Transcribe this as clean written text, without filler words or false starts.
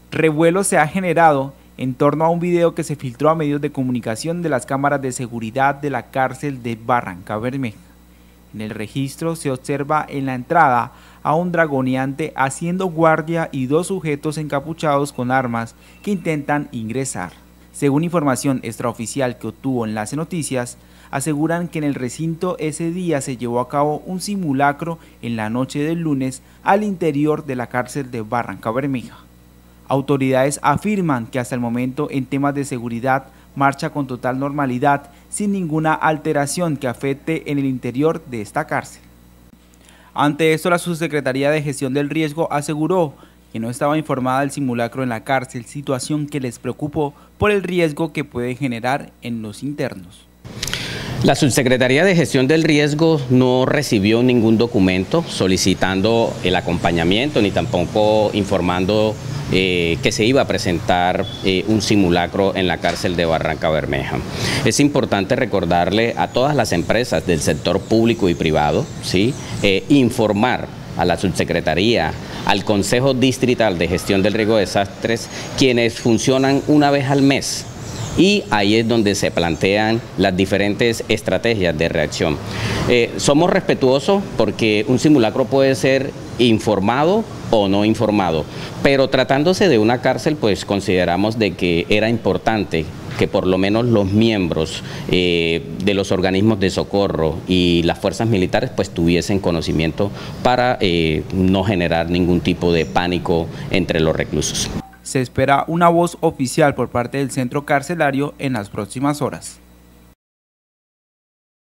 Revuelo se ha generado en torno a un video que se filtró a medios de comunicación de las cámaras de seguridad de la cárcel de Barrancabermeja. En el registro se observa en la entrada a un dragoneante haciendo guardia y dos sujetos encapuchados con armas que intentan ingresar. Según información extraoficial que obtuvo Enlace Noticias, aseguran que en el recinto ese día se llevó a cabo un simulacro en la noche del lunes al interior de la cárcel de Barrancabermeja. Autoridades afirman que hasta el momento en temas de seguridad marcha con total normalidad, sin ninguna alteración que afecte en el interior de esta cárcel. Ante esto, la Subsecretaría de Gestión del Riesgo aseguró que no estaba informada del simulacro en la cárcel, situación que les preocupó por el riesgo que puede generar en los internos. La Subsecretaría de Gestión del Riesgo no recibió ningún documento solicitando el acompañamiento ni tampoco informando que se iba a presentar un simulacro en la cárcel de Barrancabermeja. Es importante recordarle a todas las empresas del sector público y privado, ¿sí? Informar a la Subsecretaría, al Consejo Distrital de Gestión del Riesgo de Desastres, quienes funcionan una vez al mes. Y ahí es donde se plantean las diferentes estrategias de reacción. Somos respetuosos porque un simulacro puede ser informado o no informado, pero tratándose de una cárcel, pues consideramos de que era importante que por lo menos los miembros de los organismos de socorro y las fuerzas militares pues tuviesen conocimiento para no generar ningún tipo de pánico entre los reclusos. Se espera una voz oficial por parte del centro carcelario en las próximas horas.